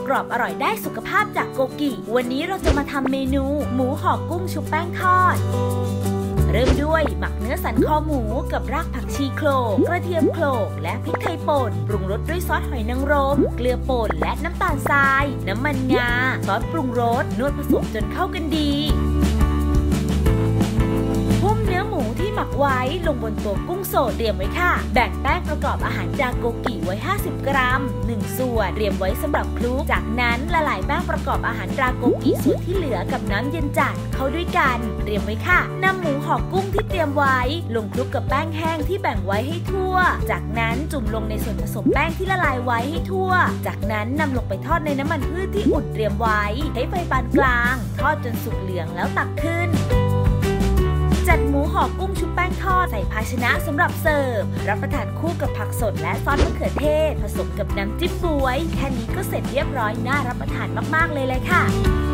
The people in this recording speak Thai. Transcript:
กรอบอร่อยได้สุขภาพจากโกกิวันนี้เราจะมาทำเมนูหมูห่อกุ้งชุบแป้งทอดเริ่มด้วยหมักเนื้อสันคอหมูกับรากผักชีโขลกกระเทียมโขลกและพริกไทยป่นปรุงรสด้วยซอสหอยนางรมเกลือป่นและน้ำตาลทรายน้ำมันงาซอสปรุงรสนวดผสมจนเข้ากันดีพุ่มเนื้อหมูที่หมักไว้ลงบนตัวกุ้งสดเตรียมไว้ค่ะแบ่งแป้งประกอบอาหารจากโกกิไว้50 กรัม1 ส่วนเตรียมไว้สำหรับคลุกจากนั้นละลายแป้งประกอบอาหารตราโกกิส่วนที่เหลือกับน้ำเย็นจัดเข้าด้วยกันเตรียมไว้ค่ะนำหมูห่อกุ้งที่เตรียมไว้ลงคลุกกับแป้งแห้งที่แบ่งไว้ให้ทั่วจากนั้นจุ่มลงในส่วนผสมแป้งที่ละลายไว้ให้ทั่วจากนั้นนำลงไปทอดในน้ำมันพืชที่อุ่นเตรียมไว้ใช้ไฟปานกลางทอดจนสุกเหลืองแล้วตักขึ้นจัดหมูห่อกุ้งชุบแป้งทอดใส่ภาชนะสำหรับเสิร์ฟรับประทานคู่กับผักสดและซอสมะเขือเทศผสมกับน้ำจิ้มบ๊วยแค่นี้ก็เสร็จเรียบร้อยน่ารับประทานมากๆเลยค่ะ